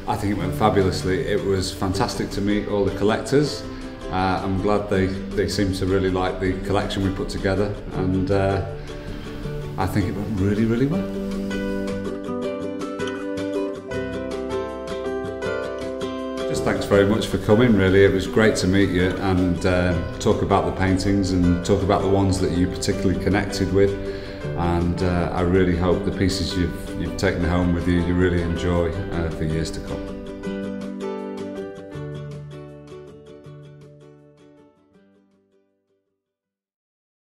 I think it went fabulously. It was fantastic to meet all the collectors. I'm glad they seem to really like the collection we put together, and I think it went really, really well. Just thanks very much for coming, really. It was great to meet you and talk about the paintings and talk about the ones that you particularly connected with. And I really hope the pieces you've taken home with you, you really enjoy for years to come.